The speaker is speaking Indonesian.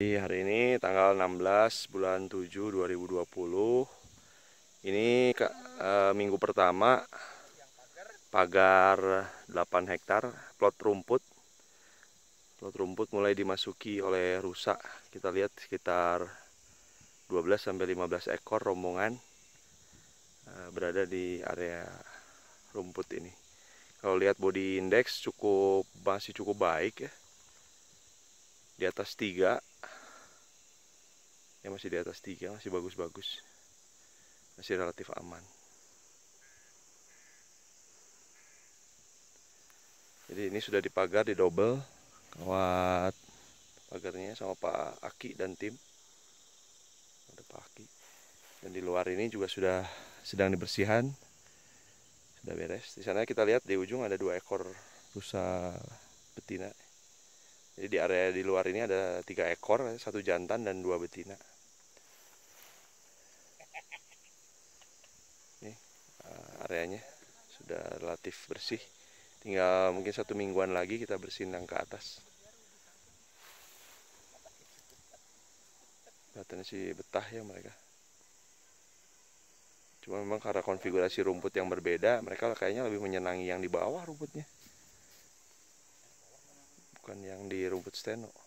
Hari ini tanggal 16 bulan 7 2020. Ini minggu pertama pagar 8 hektar plot rumput. Plot rumput mulai dimasuki oleh rusa. Kita lihat sekitar 12 sampai 15 ekor rombongan berada di area rumput ini. Kalau lihat body index masih cukup baik ya. Di atas 3. Ya masih di atas 3, masih bagus-bagus. Masih relatif aman. Jadi ini sudah dipagar, didobel kawat pagarnya sama Pak Aki dan tim. Ada Pak Aki. Dan di luar ini juga sudah sedang dibersihkan. Sudah beres. Di sana kita lihat di ujung ada 2 ekor rusa betina. Jadi di area di luar ini ada 3 ekor, 1 jantan dan 2 betina. Nih areanya sudah relatif bersih. Tinggal mungkin 1 mingguan lagi kita bersihin yang ke atas. Kelihatannya sih betah ya mereka. Cuma memang karena konfigurasi rumput yang berbeda, mereka kayaknya lebih menyenangi yang di bawah rumputnya. Bukan yang di rumput steno.